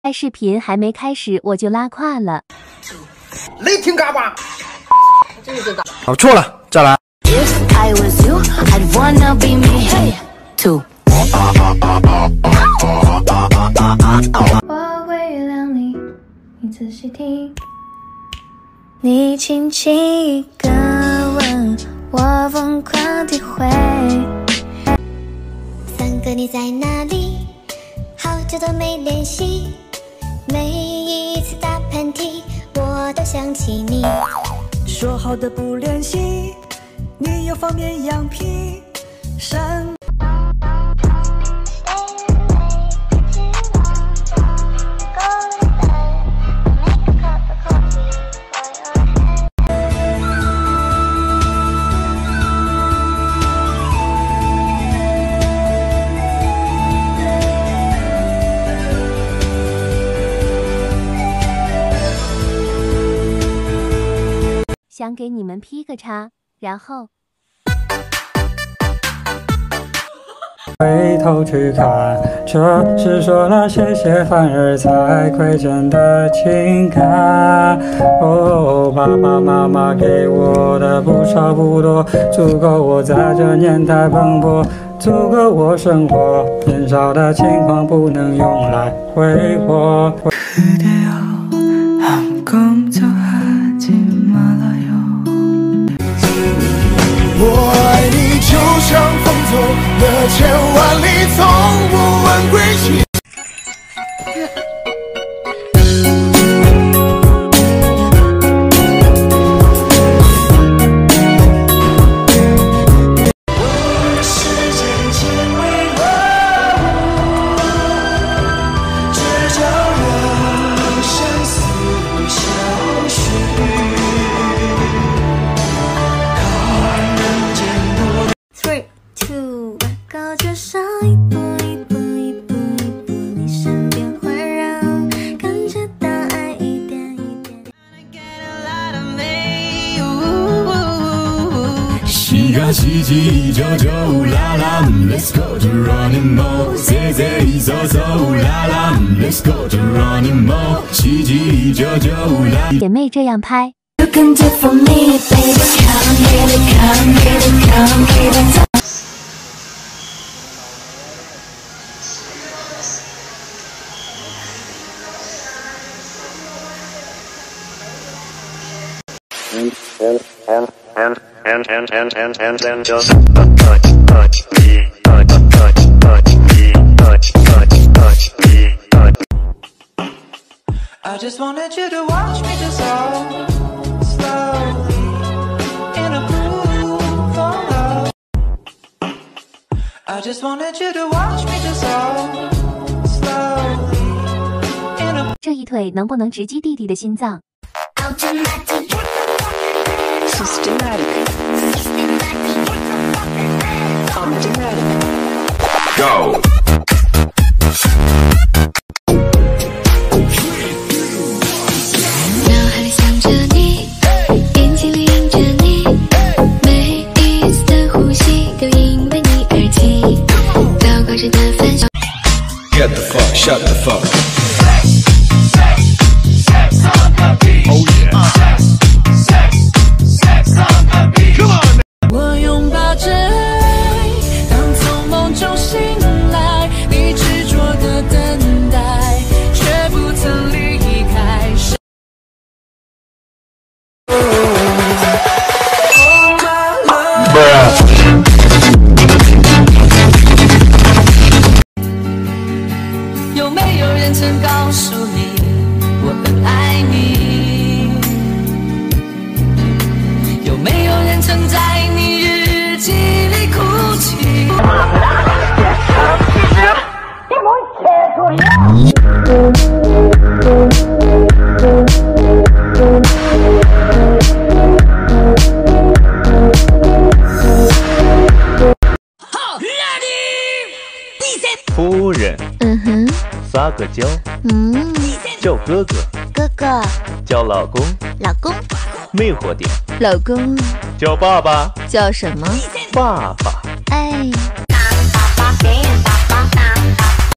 视频还没开始我就拉胯了， 雷霆嘎巴！ 这个打。 哦，错了，再来。 我会原谅你，你仔细听。你轻轻一个吻，我疯狂体会。 三哥你在哪里？好久都没联系，每一次打喷嚏，我都想起你。 说好的不联系，你又放绵羊皮，删。 想给你们劈个叉，然后回头去看，这是说了谢谢反而才亏欠的情感。哦，爸爸妈妈给我的不少不多，足够我在这年代奔波，足够我生活。年少的轻狂不能用来挥霍。 我爱你，就像风走了千万里，从不问归期。时间成为了物，只叫人生死相许。 3、2、1，高就上一步一步一步一步，你身边环绕，跟着答案一点一点。 시가 시지 저저 울라라 Let's go to running mode 세세 있어서 울라라 Let's go to running mode 시지 저저 울라 姐妹这样拍。 You can do for me, baby. Come, baby, come, baby, come, baby. 这一腿能不能直击弟弟的心脏？ Go 脑海里想着你，眼睛里映着你，每一次的呼吸都因为你而起。高光时的分手。 Get the fuck, shut the fuck 我拥抱着爱，当从梦中醒来，你执着的等待，却不曾离开。有没有人曾告诉你，我很爱你？ 有没有人曾在你日记里哭泣？ 夫人，撒个娇，叫哥哥， 哥哥， 叫老公， 老公， 魅惑点， 老公， 叫爸爸， 叫什么？ 爸爸。 哎。